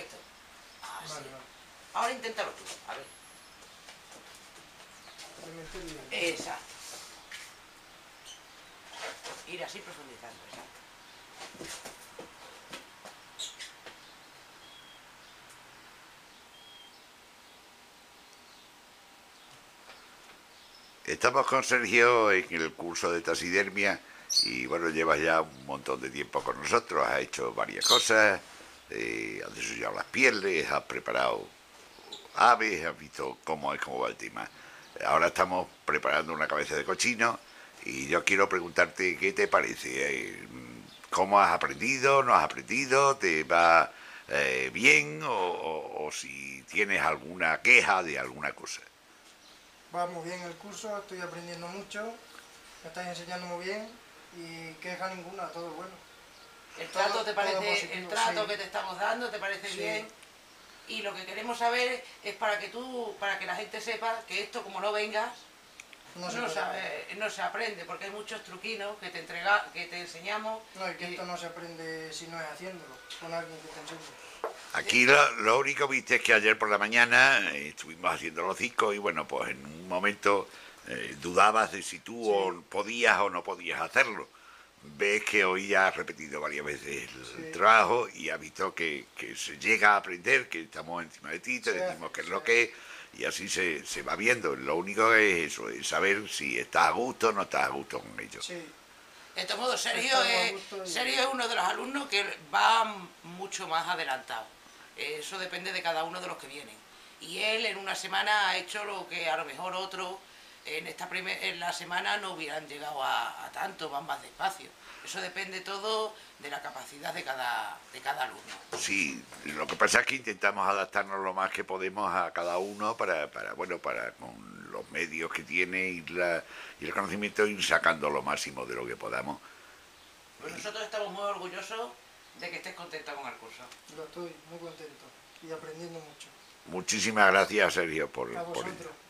esto. Así. Vale, vale. Ahora inténtalo tú, a ver. Exacto. Ir así profundizando, exacto. Estamos con Sergio en el curso de taxidermia y bueno, llevas ya un montón de tiempo con nosotros, has hecho varias cosas, has desollado las pieles, has preparado aves, has visto cómo va el tema. Ahora estamos preparando una cabeza de cochino y yo quiero preguntarte qué te parece, cómo has aprendido, no has aprendido, te va bien o si tienes alguna queja de alguna cosa. Va muy bien el curso, estoy aprendiendo mucho, me estáis enseñando muy bien y queja ninguna, todo bueno. ¿El trato te parece, positivo, el trato sí. que te estamos dando te parece Sí. bien? Y lo que queremos saber es para que la gente sepa que esto, como no vengas, no se aprende, porque hay muchos truquinos que te enseñamos. No, y que esto no se aprende si no es haciéndolo, con alguien que te enseñe. Aquí lo único viste es que ayer por la mañana estuvimos haciendo los discos y bueno, pues en un momento dudabas de si tú podías o no podías hacerlo. Ves que hoy has repetido varias veces el trabajo y has visto que se llega a aprender, que estamos encima de ti, te decimos qué es lo que es y así se va viendo. Lo único es eso, es saber si estás a gusto o no estás a gusto con ello. Sí. De todos modos, Sergio es uno de los alumnos que va mucho más adelantado. Eso depende de cada uno de los que vienen. Y él en una semana ha hecho lo que a lo mejor otros en la semana no hubieran llegado a tanto, van más despacio. Eso depende todo de la capacidad de cada alumno. Sí, lo que pasa es que intentamos adaptarnos lo más que podemos a cada uno para con los medios que tiene y el conocimiento ir sacando lo máximo de lo que podamos. Pues nosotros estamos muy orgullosos de que estés contenta con el curso. Lo estoy muy contento y aprendiendo mucho. Muchísimas gracias, Sergio, A por ello. vosotros.